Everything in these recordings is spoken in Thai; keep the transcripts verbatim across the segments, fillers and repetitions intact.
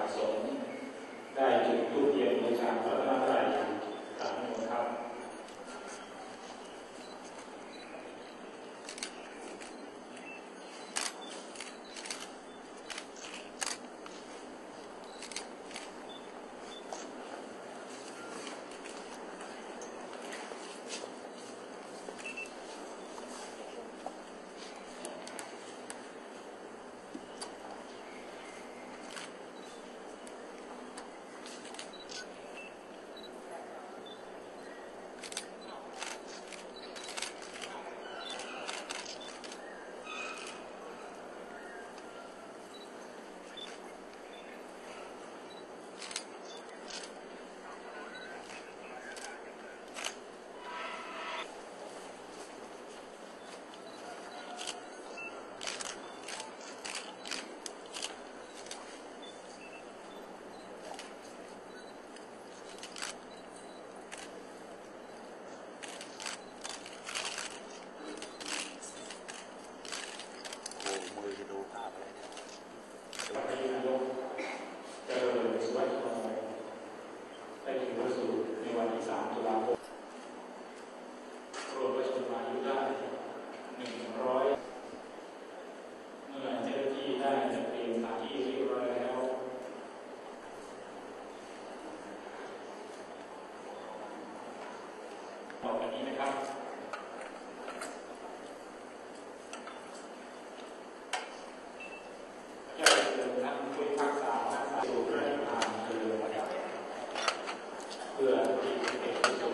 สงฆ์ได้จุดธูปเทียนบูชาพระรัตนตรัยกราบนิมนต์ครับต่อไปนี้นะครับจะเดินทางคุยภาคสามภาคสามสู่พระนิพพานคือเพื่อที่จะเป็นกุศล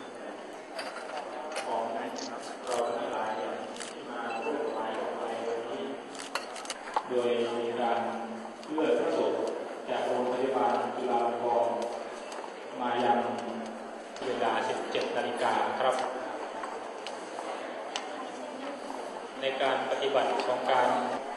ของเราทั้งหลายที่มาร่วมถวายดอกไม้วันนี้โดยมีการเพื่อพระสงฆ์จากโรงพยาบาลจุฬาลงกรณ์มายังเวลา สิบเจ็ดนาฬิกา ครับในการปฏิบัติของการ